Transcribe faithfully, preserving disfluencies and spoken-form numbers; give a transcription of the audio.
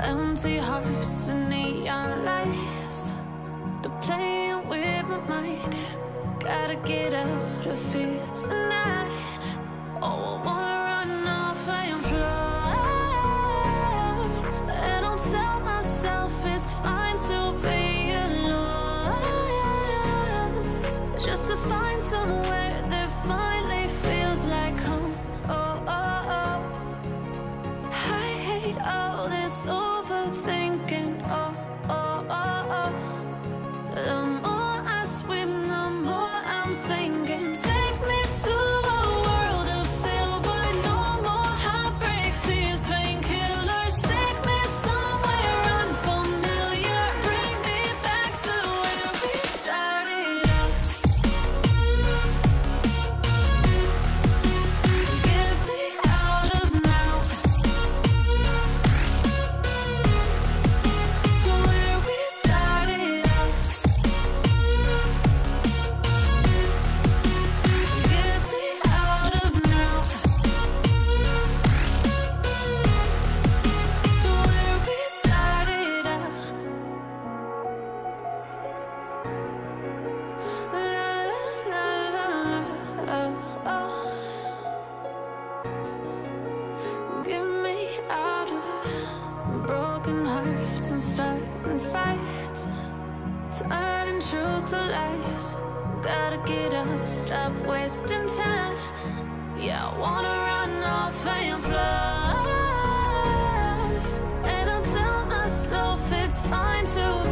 Empty hearts and neon lights, they're playing with my mind. Gotta get out of here tonight. Oh, I wanna run off and fly, and I'll tell myself it's fine to be alone, just to find somewhere that finally feels like home. Oh, oh, oh. I hate all this overthinking. Oh, oh, oh, oh. The more I swim, the more I'm sinking. Take me to a world of silver. No more heartbreaks, tears, painkillers. Take me somewhere unfamiliar. Bring me back to where we started out. Get me out of now, to where we started out. Get me out of now, to where we started out. La la la la la, oh, oh. Get me out of broken hearts and starting fights, turning truth to lies. Gotta get up, stop wasting time. Yeah, I wanna run off and fly, and I'll tell myself it's fine to